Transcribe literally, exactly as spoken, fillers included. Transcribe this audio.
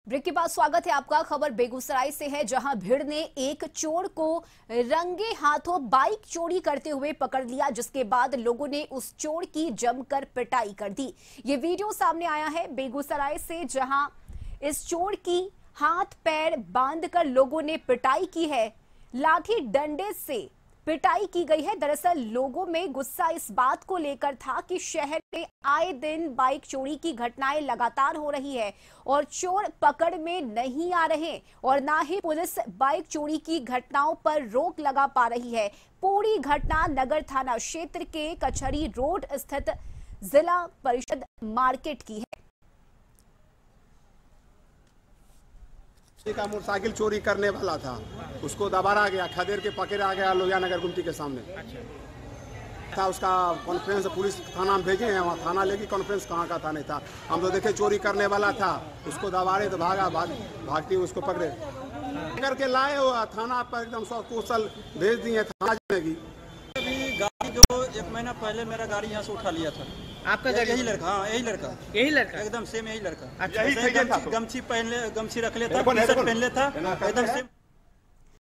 Break के बाद स्वागत है आपका। खबर बेगूसराय से है, जहां भीड़ ने एक चोर को रंगे हाथों बाइक चोरी करते हुए पकड़ लिया, जिसके बाद लोगों ने उस चोर की जमकर पिटाई कर दी। ये वीडियो सामने आया है बेगूसराय से, जहां इस चोर की हाथ पैर बांधकर लोगों ने पिटाई की है। लाठी डंडे से पिटाई की गई है। दरअसल लोगों में गुस्सा इस बात को लेकर था कि शहर में आए दिन बाइक चोरी की घटनाएं लगातार हो रही है और चोर पकड़ में नहीं आ रहे और ना ही पुलिस बाइक चोरी की घटनाओं पर रोक लगा पा रही है। पूरी घटना नगर थाना क्षेत्र के कचहरी रोड स्थित जिला परिषद मार्केट की है। का मोटरसाइकिल चोरी करने वाला था, उसको दबारा गया, खदेड़ के पकड़ा गया लोहिया नगर गुमटी के सामने। था उसका कॉन्फ्रेंस पुलिस थाना में भेजे हैं, वहाँ थाना लेगी कॉन्फ्रेंस कहाँ का था नहीं था। हम तो देखे चोरी करने वाला था, उसको दबारे तो भागा, भाग भागती उसको पकड़े करके लाए हो थाना पर, एकदम सौ कुशल भेज दिए थाना जाएगी। अभी गाड़ी जो एक महीना पहले मेरा गाड़ी यहाँ से उठा लिया था। आपका गाड़ी? यही लड़का, हाँ यही लड़का यही लड़का एकदम सेम यही लड़का। अच्छा, गमछी गमछी पहन ले, गमछी रख लेता, टी शर्ट पहन लेता, एकदम सेम।